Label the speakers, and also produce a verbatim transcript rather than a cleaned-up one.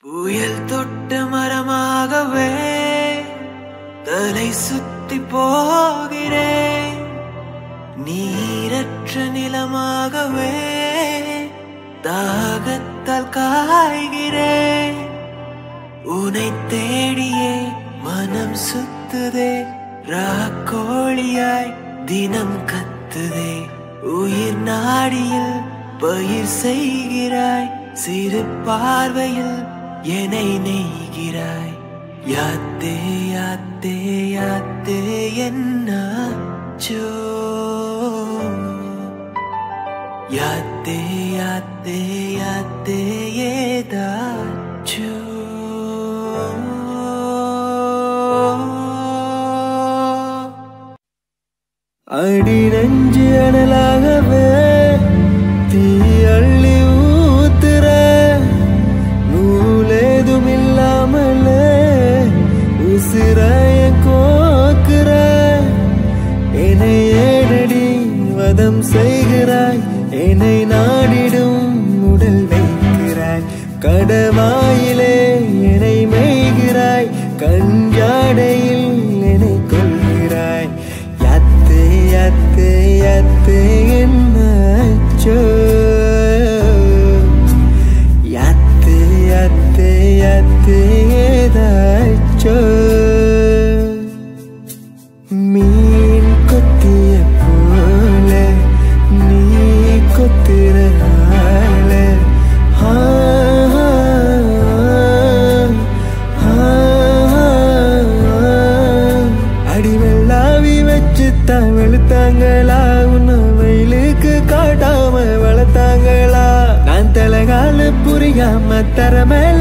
Speaker 1: புயல் தொட்ட மரமாகவே தலை சுத்தி போகிறேன், நீரற்ற நிலமாகவே தாகத்தால் காய்கிறேன். உனை தேடியே மனம் சுத்துதே, ராக்கோழியாய் தினம் கத்துதே. உயிர் நாடியில் பயிர் செய்கிறாய், சிறு பார்வையில் என்னை நெய்கிறாய். யாத்தே யாத்தே யாத்தே என்னாச்சோ, யாத்தே யாத்தே யாத்தே ஏதாச்சோ. அடி நெஞ்சு அனலாகவே தீ அள்ளி ஊத்துற, நூலேதும் இல்லாமலே உசிராய கோக்குற. என்னை ஏனடி வதம் செய்கிறாய், என்னை நாடிடும் உடல் வைக்கிறாய். கடவாயிலே என்னை மேய்கிறாய், கஞ்சாடையில் என்னை கொள்கிறாய். யாத்தே யாத்தே யாத்தே என்னாச்சோ, யாத்தே யாத்தே யாத்தே ஏதாச்சோ. மீன் கொத்திய போல நீ கொத்திரால, அடிவெல்லாவி வச்சு தான் வெளுத்தாங்களா, உன்ன வெயிலுக்கு காட்டாம வளர்த்தாங்களா. நான் தலைகால புரியாம தர மேல